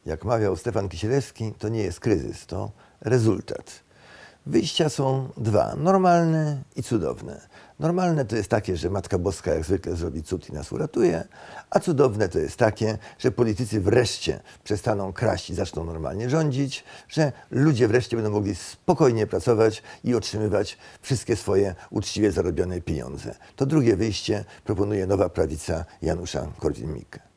Jak mawiał Stefan Kisielewski, to nie jest kryzys, to rezultat. Wyjścia są dwa, normalne i cudowne. Normalne to jest takie, że Matka Boska jak zwykle zrobi cud i nas uratuje, a cudowne to jest takie, że politycy wreszcie przestaną kraść i zaczną normalnie rządzić, że ludzie wreszcie będą mogli spokojnie pracować i otrzymywać wszystkie swoje uczciwie zarobione pieniądze. To drugie wyjście proponuje nowa prawica Janusza Korwin-Mikke.